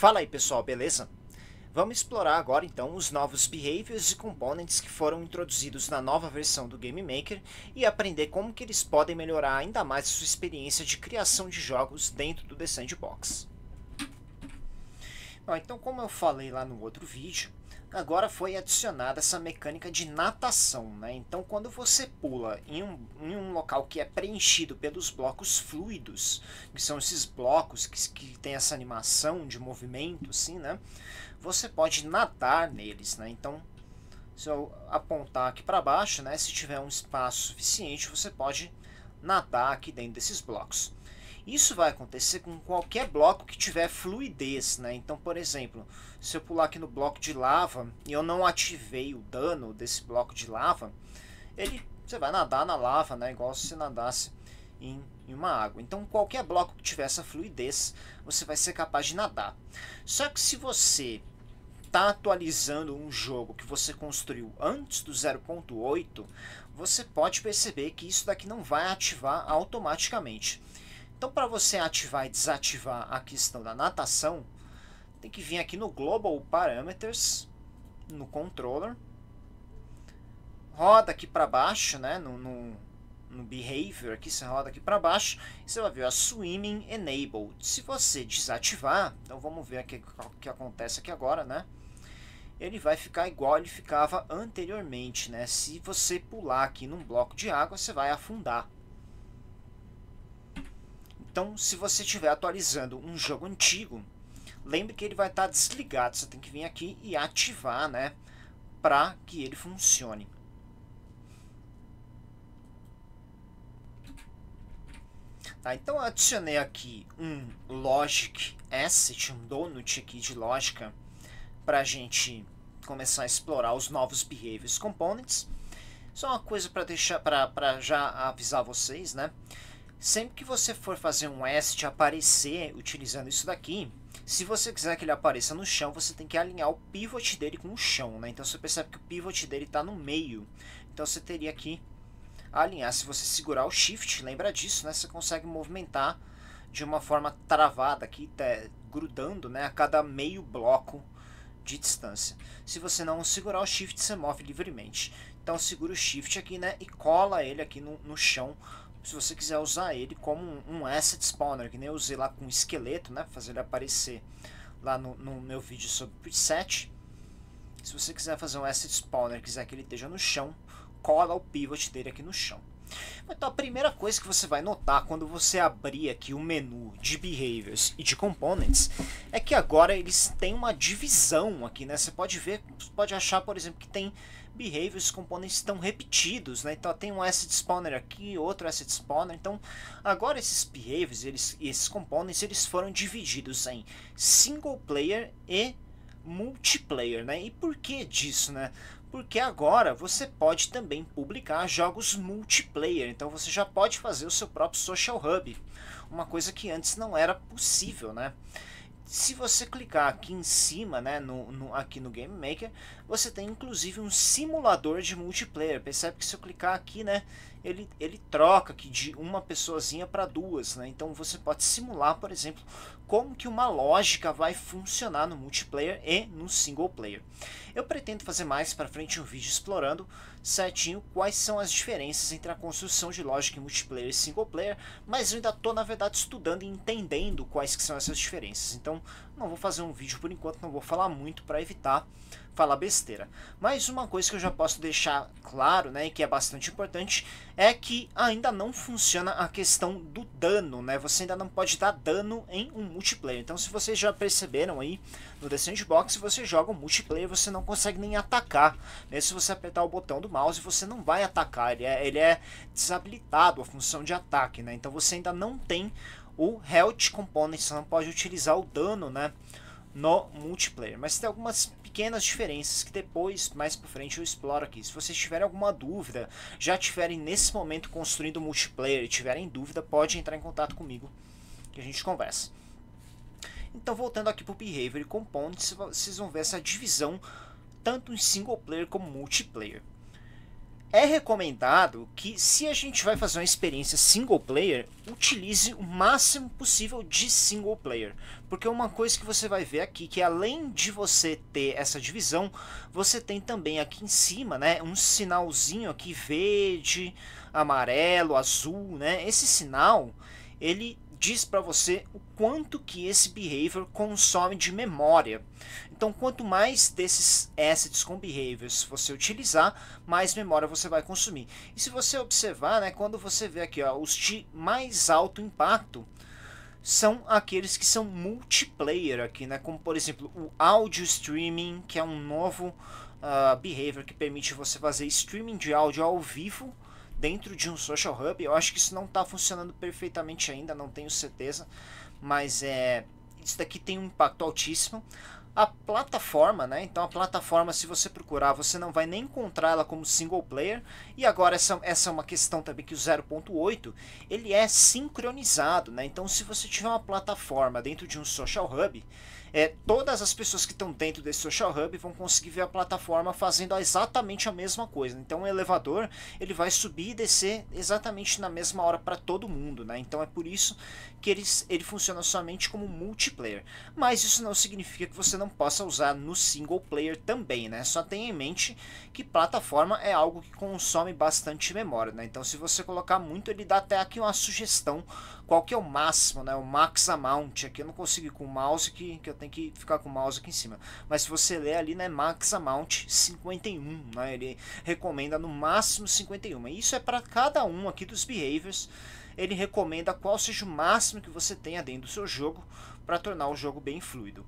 Fala aí pessoal, beleza? Vamos explorar agora então os novos behaviors e components que foram introduzidos na nova versão do Game Maker e aprender como que eles podem melhorar ainda mais a sua experiência de criação de jogos dentro do The Sandbox. Bom, então como eu falei lá no outro vídeo, agora foi adicionada essa mecânica de natação, né? Então quando você pula em um local que é preenchido pelos blocos fluidos, que são esses blocos que tem essa animação de movimento, assim, né? Você pode nadar neles, né? Então se eu apontar aqui para baixo, né? Se tiver um espaço suficiente, você pode nadar aqui dentro desses blocos. Isso vai acontecer com qualquer bloco que tiver fluidez, né? Então, por exemplo, se eu pular aqui no bloco de lava e eu não ativei o dano desse bloco de lava, você vai nadar na lava, né? Igual se você nadasse em uma água. Então, qualquer bloco que tiver essa fluidez, você vai ser capaz de nadar. Só que se você está atualizando um jogo que você construiu antes do 0.8, você pode perceber que isso daqui não vai ativar automaticamente. Então, para você ativar e desativar a questão da natação, tem que vir aqui no Global Parameters, no Controller, roda aqui para baixo, né, no Behavior, aqui você roda aqui para baixo, e você vai ver a Swimming Enabled. Se você desativar, então vamos ver aqui o que acontece aqui agora, né? Ele vai ficar igual ele ficava anteriormente, né? Se você pular aqui num bloco de água, você vai afundar. Então, se você estiver atualizando um jogo antigo, lembre que ele vai estar desligado. Você tem que vir aqui e ativar, né, para que ele funcione. Tá, então eu adicionei aqui um Logic Asset, um donut aqui de lógica, para a gente começar a explorar os novos Behaviors Components. Só uma coisa para deixar, para já avisar vocês, né? Sempre que você for fazer um asset aparecer utilizando isso daqui, se você quiser que ele apareça no chão, você tem que alinhar o pivot dele com o chão, né? Então você percebe que o pivot dele está no meio. Então você teria que alinhar. Se você segurar o Shift, lembra disso, né? Você consegue movimentar de uma forma travada aqui, grudando, né, a cada meio bloco de distância. Se você não segurar o Shift, você move livremente. Então segura o Shift aqui, né, e cola ele aqui no chão, se você quiser usar ele como um asset spawner, que nem eu usei lá com o esqueleto, né, fazer ele aparecer lá no meu vídeo sobre preset. Se você quiser fazer um asset spawner, quiser que ele esteja no chão, cola o pivot dele aqui no chão. Então a primeira coisa que você vai notar quando você abrir aqui o menu de Behaviors e de Components é que agora eles têm uma divisão aqui, né? Você pode ver, pode achar, por exemplo, que tem Behaviors e Components estão repetidos, né? Então tem um Asset Spawner aqui, outro Asset Spawner. Então agora esses Behaviors e esses Components eles foram divididos em Single Player e multiplayer, né? E por que disso, né? Porque agora você pode também publicar jogos multiplayer, então você já pode fazer o seu próprio Social Hub, uma coisa que antes não era possível, né? Se você clicar aqui em cima, né, aqui no Game Maker, você tem inclusive um simulador de multiplayer. Percebe que se eu clicar aqui, né, ele troca aqui de uma pessoazinha para duas, né? Então você pode simular, por exemplo, como que uma lógica vai funcionar no multiplayer e no single player. Eu pretendo fazer mais para frente um vídeo explorando certinho quais são as diferenças entre a construção de lógica em multiplayer e single player, mas eu ainda estou na verdade estudando e entendendo quais que são essas diferenças. Então não vou fazer um vídeo por enquanto, não vou falar muito para evitar falar besteira. Mas uma coisa que eu já posso deixar claro, né, e que é bastante importante, é que ainda não funciona a questão do dano, né? Você ainda não pode dar dano em um multiplayer. Então se vocês já perceberam aí no The Sandbox, se você joga um multiplayer, você não consegue nem atacar. Mesmo se você apertar o botão do mouse, você não vai atacar. Ele é desabilitado a função de ataque, né? Então você ainda não tem o Health Component, você não pode utilizar o dano, né, no multiplayer. Mas tem algumas pequenas diferenças que depois, mais por frente, eu exploro aqui. Se vocês tiverem alguma dúvida, já tiverem nesse momento construindo multiplayer e tiverem dúvida, pode entrar em contato comigo que a gente conversa. Então voltando aqui para o Behavior e Components, vocês vão ver essa divisão tanto em single player como multiplayer. É recomendado que, se a gente vai fazer uma experiência single player, utilize o máximo possível de single player, porque uma coisa que você vai ver aqui, que além de você ter essa divisão, você tem também aqui em cima, né, um sinalzinho aqui verde, amarelo, azul, né? Esse sinal, ele diz para você o quanto que esse behavior consome de memória. Então, quanto mais desses assets com behaviors você utilizar, mais memória você vai consumir. E se você observar, né, quando você vê aqui, ó, os de mais alto impacto são aqueles que são multiplayer aqui, né, como por exemplo o audio streaming, que é um novo behavior que permite você fazer streaming de áudio ao vivo dentro de um social hub. Eu acho que isso não está funcionando perfeitamente ainda, não tenho certeza, mas isso daqui tem um impacto altíssimo. A plataforma, né? Então a plataforma, se você procurar, você não vai nem encontrar ela como single player. E agora essa é uma questão também, que o 0.8 ele é sincronizado, né? Então se você tiver uma plataforma dentro de um social hub, todas as pessoas que estão dentro desse social hub vão conseguir ver a plataforma fazendo exatamente a mesma coisa. Então o elevador ele vai subir e descer exatamente na mesma hora para todo mundo, né? Então é por isso que ele funciona somente como multiplayer. Mas isso não significa que você não possa usar no single player também, né? Só tenha em mente que plataforma é algo que consome bastante memória, né? Então se você colocar muito, ele dá até aqui uma sugestão qual que é o máximo, né? O max amount. Aqui eu não consigo ir com o mouse, que eu tenho que ficar com o mouse aqui em cima. Mas se você ler ali, né, max amount 51, né? Ele recomenda no máximo 51. E isso é para cada um aqui dos behaviors. Ele recomenda qual seja o máximo que você tenha dentro do seu jogo para tornar o jogo bem fluido.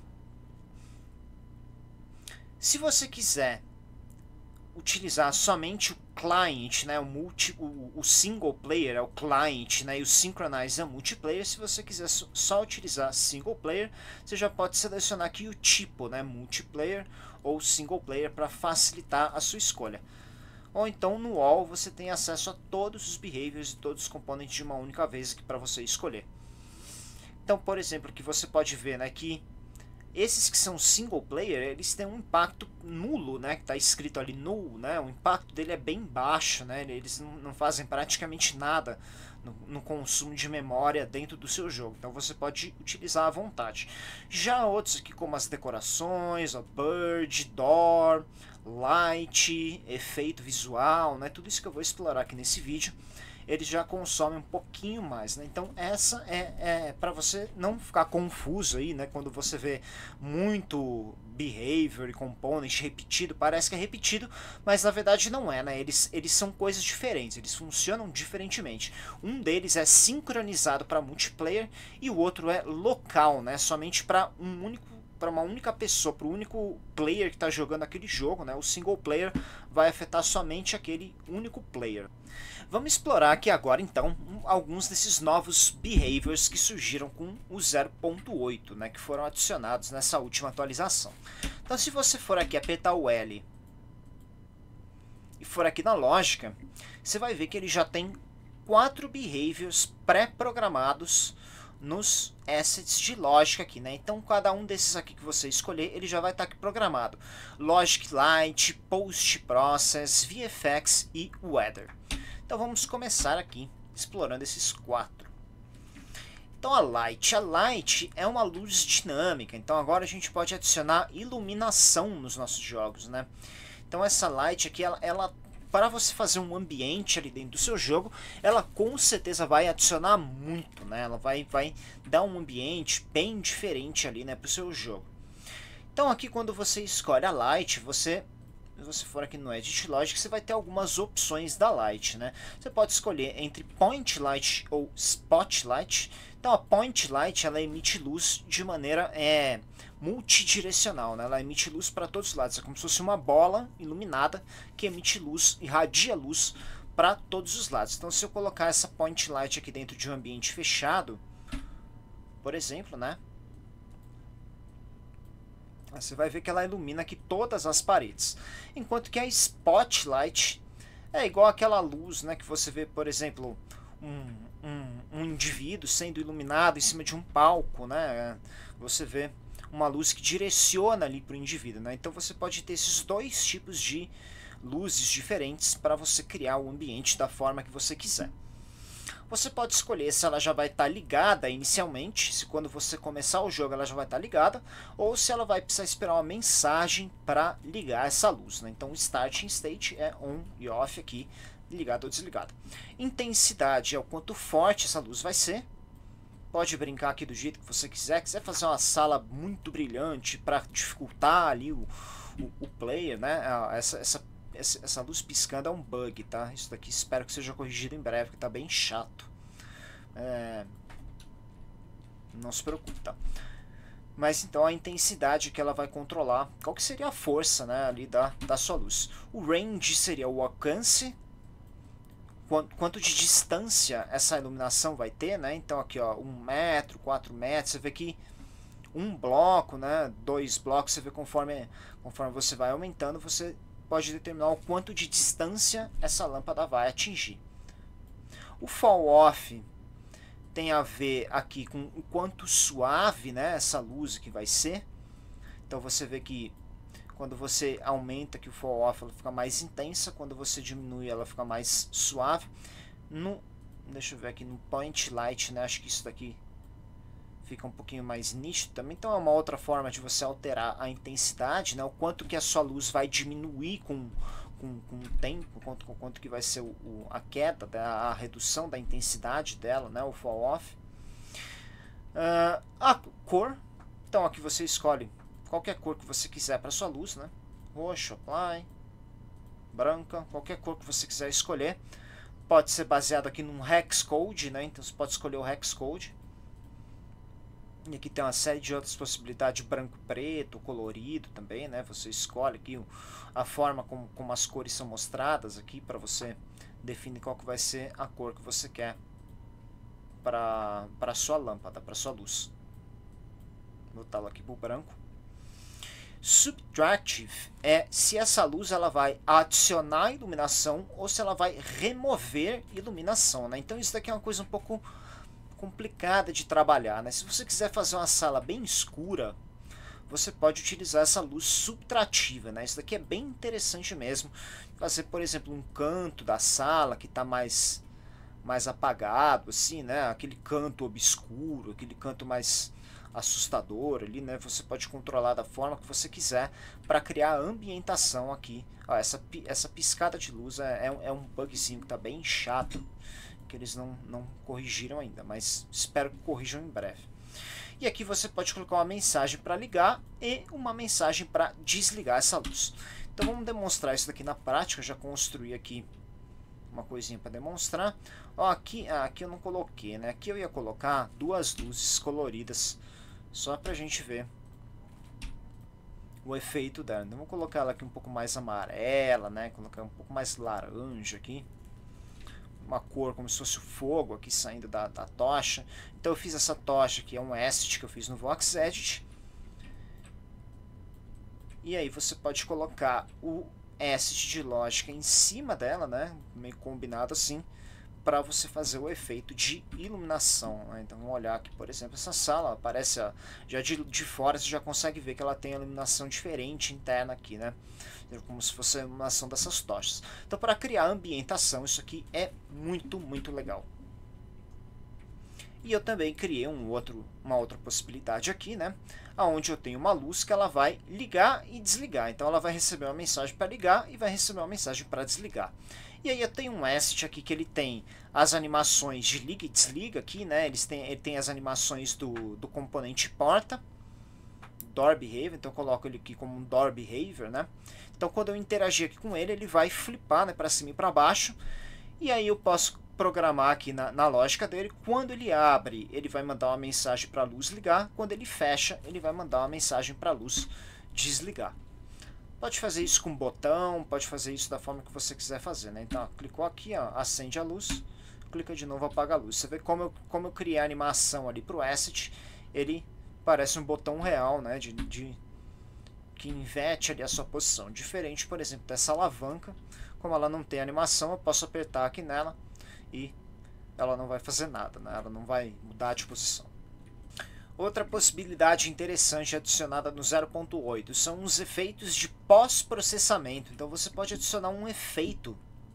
Se você quiser utilizar somente o client, né, o single player é o client, né, e o synchronize é o multiplayer. Se você quiser só utilizar single player, você já pode selecionar aqui o tipo, né, multiplayer ou single player, para facilitar a sua escolha. Ou então no all você tem acesso a todos os behaviors e todos os componentes de uma única vez aqui para você escolher. Então, por exemplo, que você pode ver, né, que esses que são single player, eles têm um impacto nulo, né, que está escrito ali null, né, o impacto dele é bem baixo, né, eles não fazem praticamente nada no consumo de memória dentro do seu jogo, então você pode utilizar à vontade. Já outros aqui, como as decorações, a bird, door, light, efeito visual, né, tudo isso que eu vou explorar aqui nesse vídeo, eles já consomem um pouquinho mais, né? Então essa é para você não ficar confuso aí, né? Quando você vê muito behavior e component repetido, parece que é repetido, mas na verdade não é, né? Eles são coisas diferentes, eles funcionam diferentemente. Um deles é sincronizado para multiplayer e o outro é local, né? Somente para uma única pessoa, para o único player que está jogando aquele jogo, né? O single player vai afetar somente aquele único player. Vamos explorar aqui agora, então, alguns desses novos behaviors que surgiram com o 0.8, né, que foram adicionados nessa última atualização. Então, se você for aqui apertar o L e for aqui na lógica, você vai ver que ele já tem 4 behaviors pré-programados nos assets de lógica aqui, né? Então, cada um desses aqui que você escolher, ele já vai estar aqui programado. Logic Light, Post Process, VFX e Weather. Então vamos começar aqui explorando esses 4. Então a Light é uma luz dinâmica, então agora a gente pode adicionar iluminação nos nossos jogos, né? Então essa Light aqui, ela para você fazer um ambiente ali dentro do seu jogo, ela com certeza vai adicionar muito, né? Ela vai dar um ambiente bem diferente ali, né, para o seu jogo. Então aqui quando você escolhe a Light, se você for aqui no Edit Logic, você vai ter algumas opções da Light, né? Você pode escolher entre Point Light ou Spotlight. Então a Point Light, ela emite luz de maneira multidirecional, né? Ela emite luz para todos os lados, é como se fosse uma bola iluminada que emite luz, irradia luz para todos os lados. Então se eu colocar essa Point Light aqui dentro de um ambiente fechado, por exemplo, né? Você vai ver que ela ilumina aqui todas as paredes. Enquanto que a Spotlight é igual aquela luz, né, que você vê, por exemplo, um indivíduo sendo iluminado em cima de um palco, né? Você vê uma luz que direciona ali para o indivíduo, né? Então você pode ter esses dois tipos de luzes diferentes para você criar o ambiente da forma que você quiser. Você pode escolher se ela já vai estar ligada inicialmente, se quando você começar o jogo ela já vai estar ligada, ou se ela vai precisar esperar uma mensagem para ligar essa luz, né? Então o Starting State é on e off aqui, ligado ou desligado. Intensidade é o quanto forte essa luz vai ser. Pode brincar aqui do jeito que você quiser. Quiser fazer uma sala muito brilhante para dificultar ali o player, né? Essa luz piscando é um bug, tá? Isso daqui espero que seja corrigido em breve, que tá bem chato. Não se preocupe, tá? Mas então a intensidade que ela vai controlar, qual que seria a força, né, ali da sua luz. O range seria o alcance, quanto de distância essa iluminação vai ter, né? Então aqui, ó, 1 metro, 4 metros, você vê que um bloco, né, 2 blocos, você vê conforme você vai aumentando, você pode determinar o quanto de distância essa lâmpada vai atingir. O fall off tem a ver aqui com o quanto suave, né, essa luz que vai ser. Então você vê que quando você aumenta aqui o fall off, ela fica mais intensa. Quando você diminui, ela fica mais suave. Deixa eu ver aqui no point light, né? Acho que isso daqui fica um pouquinho mais nítido também. Então é uma outra forma de você alterar a intensidade, né? O quanto que a sua luz vai diminuir com o tempo, quanto que vai ser a queda, a redução da intensidade dela, né? O fall off. A cor. Então aqui você escolhe qualquer cor que você quiser para sua luz, né? Roxo, apply, branca, qualquer cor que você quiser escolher. Pode ser baseado aqui num hex code, né? Então você pode escolher o hex code. E aqui tem uma série de outras possibilidades, branco, preto, colorido também, né? Você escolhe aqui a forma como as cores são mostradas aqui para você definir qual que vai ser a cor que você quer para a sua lâmpada, para a sua luz. Vou botar aqui para o branco. Subtractive é se essa luz ela vai adicionar iluminação ou se ela vai remover iluminação, né? Então isso daqui é uma coisa um pouco complicada de trabalhar, né? Se você quiser fazer uma sala bem escura, você pode utilizar essa luz subtrativa, né? Isso daqui é bem interessante mesmo. Fazer, por exemplo, um canto da sala que está mais apagado, assim, né? Aquele canto obscuro, aquele canto mais assustador ali, né? Você pode controlar da forma que você quiser para criar a ambientação aqui. Ó, essa piscada de luz é um bugzinho que está bem chato, que eles não corrigiram ainda, mas espero que corrijam em breve. E aqui você pode colocar uma mensagem para ligar e uma mensagem para desligar essa luz. Então vamos demonstrar isso daqui na prática. Eu já construí aqui uma coisinha para demonstrar. Ó, aqui eu não coloquei, né? Aqui eu ia colocar duas luzes coloridas só para a gente ver o efeito dela. Então vou colocar ela aqui um pouco mais amarela, né? Colocar um pouco mais laranja aqui. Uma cor como se fosse o fogo aqui saindo da tocha. Então eu fiz essa tocha aqui, é um asset que eu fiz no Vox Edit. E aí você pode colocar o asset de lógica em cima dela, né? Meio combinado assim, para você fazer o efeito de iluminação, né? Então vamos olhar aqui, por exemplo, essa sala, aparece já de fora você já consegue ver que ela tem a iluminação diferente interna aqui, né? Como se fosse a iluminação dessas tochas. Então para criar ambientação, isso aqui é muito legal. E eu também criei uma outra possibilidade aqui, né? Onde eu tenho uma luz que ela vai ligar e desligar. Então ela vai receber uma mensagem para ligar e vai receber uma mensagem para desligar. E aí eu tenho um asset aqui que ele tem as animações de liga e desliga aqui, né? Ele tem as animações do componente porta, Door Behavior, então eu coloco ele aqui como um Door Behavior, né? Então quando eu interagir aqui com ele, ele vai flipar, né, para cima e para baixo. E aí eu posso programar aqui na lógica dele, quando ele abre, ele vai mandar uma mensagem para a luz ligar, quando ele fecha, ele vai mandar uma mensagem para a luz desligar. Pode fazer isso com botão, pode fazer isso da forma que você quiser fazer, né? Então, ó, clicou aqui, ó, acende a luz, clica de novo, apaga a luz. Você vê como eu criei a animação ali para o asset, ele parece um botão real, né? Que inverte ali a sua posição. Diferente, por exemplo, dessa alavanca, como ela não tem animação, eu posso apertar aqui nela e ela não vai fazer nada, né? Ela não vai mudar de posição. Outra possibilidade interessante adicionada no 0.8 são os efeitos de pós-processamento. Então você pode adicionar um efeito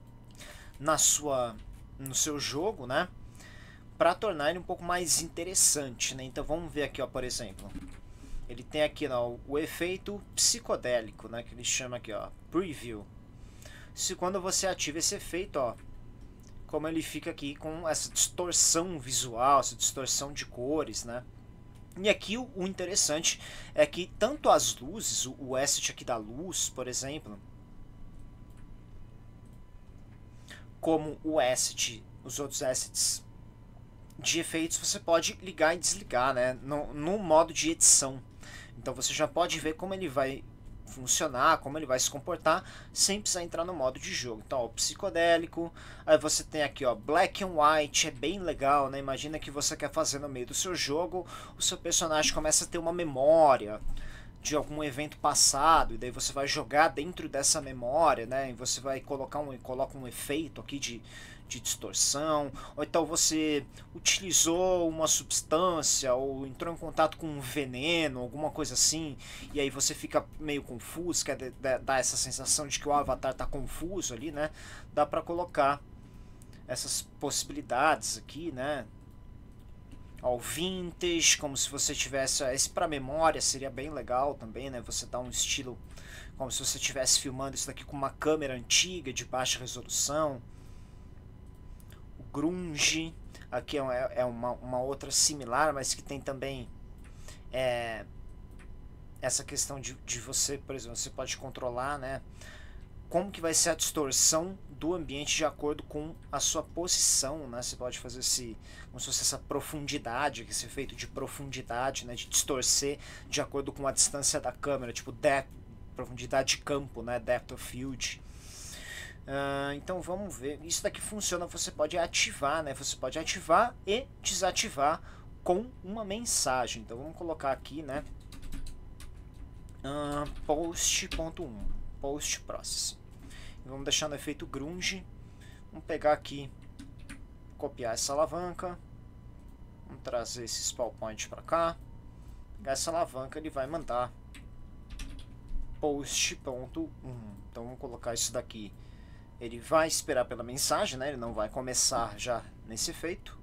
no seu jogo, né, para tornar ele um pouco mais interessante, né? Então vamos ver aqui, ó, por exemplo, ele tem aqui, ó, o efeito psicodélico, né, que ele chama aqui, ó, preview. Se quando você ativa esse efeito, ó, como ele fica aqui com essa distorção visual, essa distorção de cores, né? E aqui o interessante é que tanto as luzes, o asset aqui da luz, por exemplo, como o asset, os outros assets de efeitos, você pode ligar e desligar, né, no modo de edição. Então você já pode ver como ele vai funcionar, como ele vai se comportar, sem precisar entrar no modo de jogo. Então, ó, o psicodélico, aí você tem aqui, ó, black and white, é bem legal, né? Imagina que você quer fazer no meio do seu jogo, o seu personagem começa a ter uma memória de algum evento passado, e daí você vai jogar dentro dessa memória, né? E você vai coloca um efeito aqui de distorção, ou então você utilizou uma substância ou entrou em contato com um veneno, alguma coisa assim, e aí você fica meio confuso, quer dar essa sensação de que o avatar está confuso ali, né? Dá para colocar essas possibilidades aqui, né? Ó, vintage, como se você tivesse, esse para memória seria bem legal também, né? Você dá um estilo como se você estivesse filmando isso daqui com uma câmera antiga de baixa resolução. Grunge, aqui é uma outra similar, mas que tem também essa questão de você, por exemplo, você pode controlar, né, como que vai ser a distorção do ambiente de acordo com a sua posição, né? Você pode fazer como se fosse essa profundidade, esse efeito de profundidade, né, de distorcer de acordo com a distância da câmera, tipo profundidade de campo, né, depth of field. Então vamos ver, isso daqui funciona, você pode ativar, né? Você pode ativar e desativar com uma mensagem. Então vamos colocar aqui, né, post.1, post process. E vamos deixar no efeito grunge. Vamos pegar aqui, copiar essa alavanca, vamos trazer esse spawn point para cá, pegar essa alavanca, ele vai mandar post.1. Então vamos colocar isso daqui. Ele vai esperar pela mensagem, né? Ele não vai começar já nesse efeito.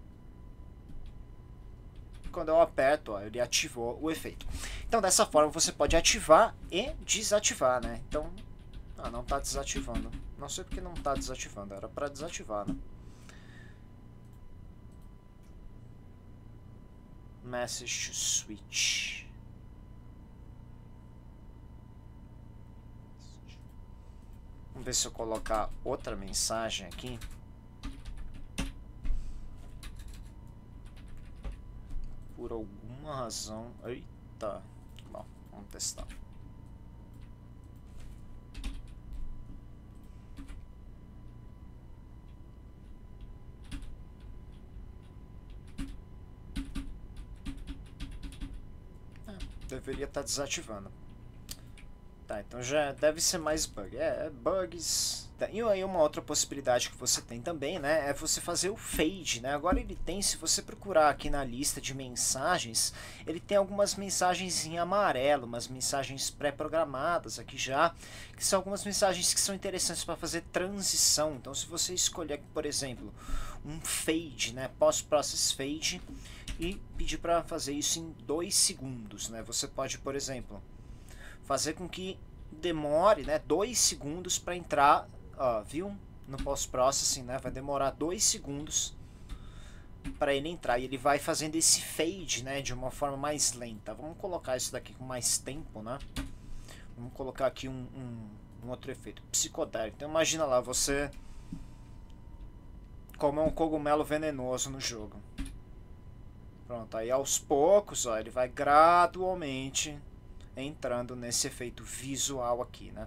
Quando eu aperto, ó, ele ativou o efeito. Então dessa forma você pode ativar e desativar, né? Então, não está desativando. Não sei porque não está desativando, era para desativar, né? Message to switch. Vamos ver se eu colocar outra mensagem aqui. Por alguma razão... Eita! Bom, vamos testar. Deveria estar desativando. Tá, então já deve ser mais bug. Bugs. E aí uma outra possibilidade que você tem também, né, é você fazer o fade, né? Agora ele tem, se você procurar aqui na lista de mensagens, ele tem algumas mensagens em amarelo, umas mensagens pré-programadas aqui já, que são algumas mensagens que são interessantes para fazer transição. Então se você escolher, por exemplo, um fade, né, post-process fade, e pedir para fazer isso em 2 segundos, né? Você pode, por exemplo, fazer com que demore, né, 2 segundos para entrar, ó, viu? No post-processing, né? Vai demorar 2 segundos para ele entrar e ele vai fazendo esse fade, né, de uma forma mais lenta. Vamos colocar isso daqui com mais tempo, né? Vamos colocar aqui um outro efeito psicodélico. Então imagina lá você comer um cogumelo venenoso no jogo. Pronto, aí aos poucos, ó, ele vai gradualmente entrando nesse efeito visual aqui, né?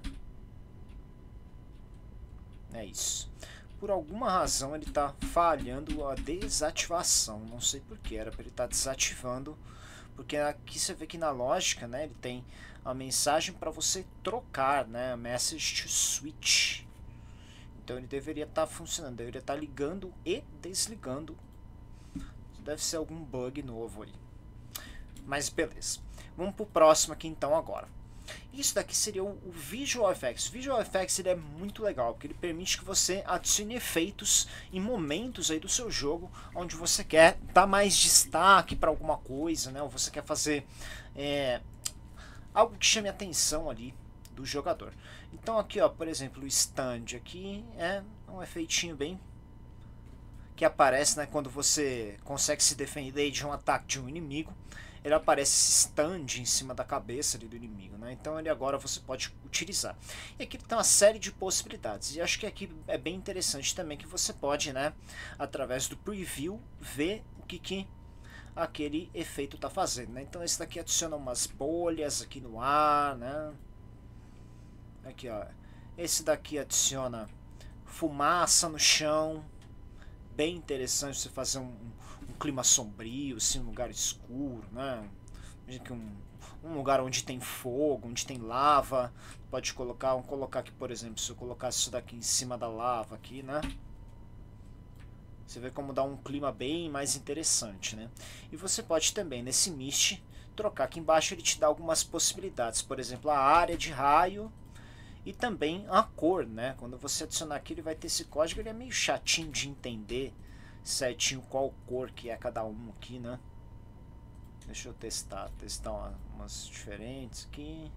É isso. Por alguma razão ele está falhando a desativação. Não sei porquê, era para ele estar desativando. Porque aqui você vê que na lógica, né, ele tem a mensagem para você trocar, né? A message to switch. Então ele deveria estar funcionando, deveria estar ligando e desligando. Deve ser algum bug novo aí. Mas beleza. Vamos pro próximo aqui então agora. Isso daqui seria o Visual Effects. O Visual Effects ele é muito legal, porque ele permite que você adicione efeitos em momentos aí do seu jogo, onde você quer dar mais destaque para alguma coisa, né? Ou você quer fazer algo que chame a atenção ali do jogador. Então aqui, ó, por exemplo, o stand aqui é um efeitinho bem que aparece, né, quando você consegue se defender de um ataque de um inimigo. Ele aparece esse stand em cima da cabeça ali do inimigo, né? Então ele agora você pode utilizar. E aqui tem uma série de possibilidades. E acho que aqui é bem interessante também que você pode, né, através do preview, ver o que aquele efeito está fazendo, né? Então esse daqui adiciona umas bolhas aqui no ar, né? Aqui, ó. Esse daqui adiciona fumaça no chão. Bem interessante você fazer um clima sombrio, assim, um lugar escuro, né? Um lugar onde tem fogo, onde tem lava. Pode colocar, vamos colocar aqui, por exemplo, se eu colocasse isso daqui em cima da lava aqui, né? Você vê como dá um clima bem mais interessante, né? E você pode também, nesse Mist, trocar aqui embaixo, ele te dá algumas possibilidades. Por exemplo, a área de raio e também a cor, né? Quando você adicionar aqui, ele vai ter esse código, ele é meio chatinho de entender certinho qual cor que é cada um aqui, né? Deixa eu testar umas diferentes aqui.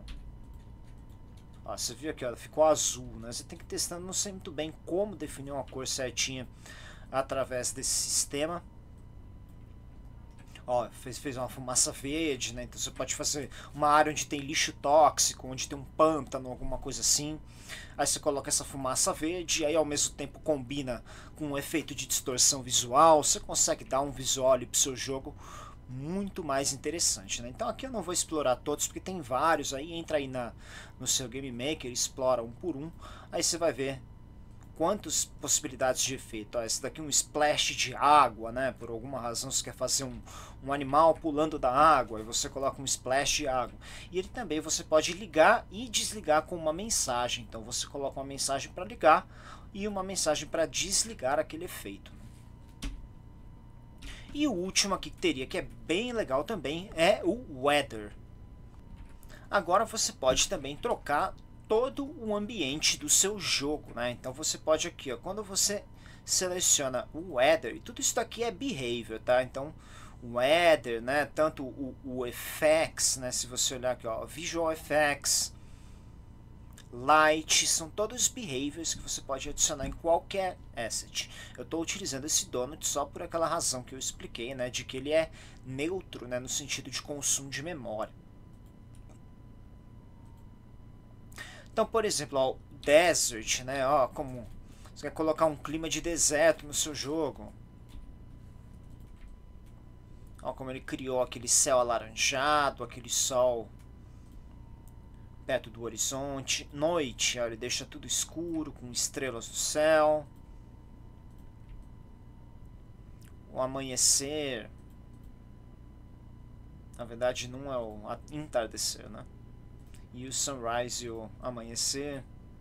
Ó, você viu aqui, ó, ficou azul, né? Você tem que ir testando, não sei muito bem como definir uma cor certinha através desse sistema. Ó, fez uma fumaça verde, né? Então você pode fazer uma área onde tem lixo tóxico, onde tem um pântano, alguma coisa assim. Aí você coloca essa fumaça verde, e aí ao mesmo tempo combina com um efeito de distorção visual. Você consegue dar um visual ali pro seu jogo muito mais interessante, né? Então aqui eu não vou explorar todos, porque tem vários aí. Entra aí no seu Game Maker, explora um por um. Aí você vai ver quantas possibilidades de efeito. Ó, esse daqui é um splash de água, né? Por alguma razão você quer fazer um animal pulando da água, e você coloca um splash de água. E ele também você pode ligar e desligar com uma mensagem. Então você coloca uma mensagem para ligar e uma mensagem para desligar aquele efeito. E o último aqui que teria, que é bem legal também, é o Weather. Agora você pode também trocar todo o ambiente do seu jogo, né? Então você pode aqui, ó, quando você seleciona o Weather, e tudo isso daqui é Behavior, tá? Então o Weather, né? Tanto o Effects, né? Se você olhar aqui, ó, Visual Effects, Light, são todos behaviors que você pode adicionar em qualquer asset. Eu estou utilizando esse donut só por aquela razão que eu expliquei, né? De que ele é neutro, né? No sentido de consumo de memória. Então, por exemplo, ó, Desert, né? Ó, como você quer colocar um clima de deserto no seu jogo. Ó, como ele criou aquele céu alaranjado, aquele sol perto do horizonte. Noite, ó, ele deixa tudo escuro, com estrelas no céu. O amanhecer, na verdade não é o entardecer, né? E o sunrise e o amanhecer.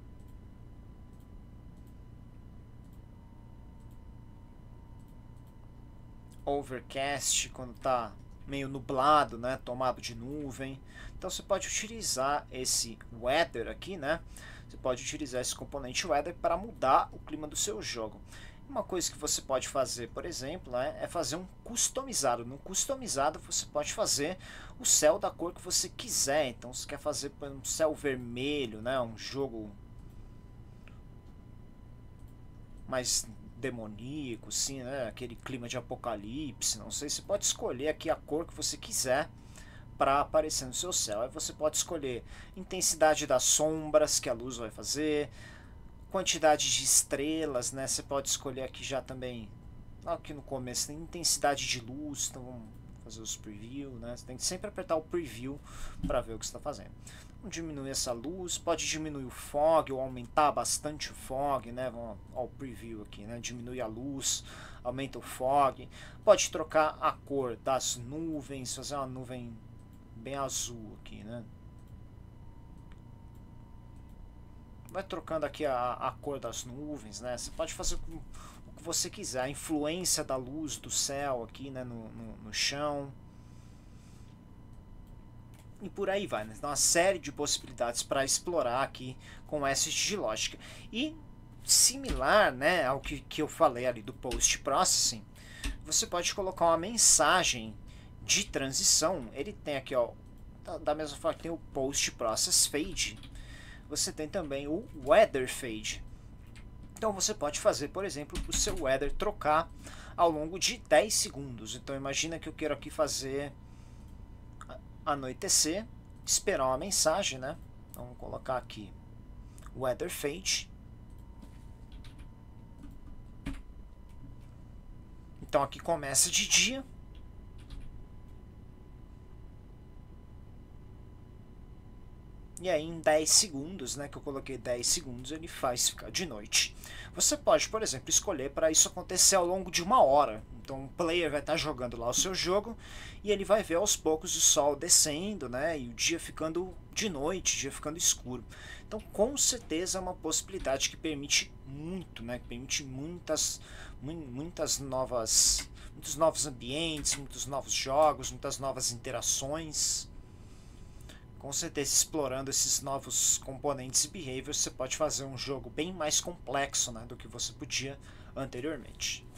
Overcast, quando está meio nublado, né, tomado de nuvem. Então você pode utilizar esse weather aqui, né? Você pode utilizar esse componente weather para mudar o clima do seu jogo. Uma coisa que você pode fazer, por exemplo, né, é fazer um customizado. No customizado você pode fazer o céu da cor que você quiser. Então você quer fazer um céu vermelho, né, um jogo mais demoníaco, assim, né? Aquele clima de apocalipse, não sei. Você pode escolher aqui a cor que você quiser para aparecer no seu céu. Aí você pode escolher intensidade das sombras que a luz vai fazer, quantidade de estrelas, né? Você pode escolher aqui já também, aqui no começo, tem intensidade de luz. Então vamos fazer os preview, né? Você tem que sempre apertar o preview para ver o que está fazendo. Diminuir essa luz, pode diminuir o fog ou aumentar bastante o fog, né? Vamos ao preview aqui, né? Diminui a luz, aumenta o fog. Pode trocar a cor das nuvens, fazer uma nuvem bem azul aqui, né? Vai trocando aqui a cor das nuvens, né? Você pode fazer o que você quiser, a influência da luz do céu aqui, né? No chão. e por aí vai, né? Então, uma série de possibilidades para explorar aqui com essa de lógica. E similar, né, ao que eu falei ali do post processing, você pode colocar uma mensagem de transição. Ele tem aqui, ó, da mesma forma que tem o post process fade, você tem também o weather fade. Então você pode fazer, por exemplo, o seu weather trocar ao longo de 10 segundos. Então imagina que eu quero aqui fazer anoitecer, esperar uma mensagem, né? Então, vamos colocar aqui weather fade. Então aqui começa de dia. E aí em 10 segundos, né, que eu coloquei 10 segundos, ele faz ficar de noite. Você pode, por exemplo, escolher para isso acontecer ao longo de 1 hora. Então o player vai estar jogando lá o seu jogo e ele vai ver aos poucos o sol descendo, né, e o dia ficando de noite, o dia ficando escuro. Então com certeza é uma possibilidade que permite muito, né, que permite muitos novos ambientes, muitos novos jogos, muitas novas interações. Com certeza, explorando esses novos componentes e behaviors, você pode fazer um jogo bem mais complexo, né, do que você podia anteriormente.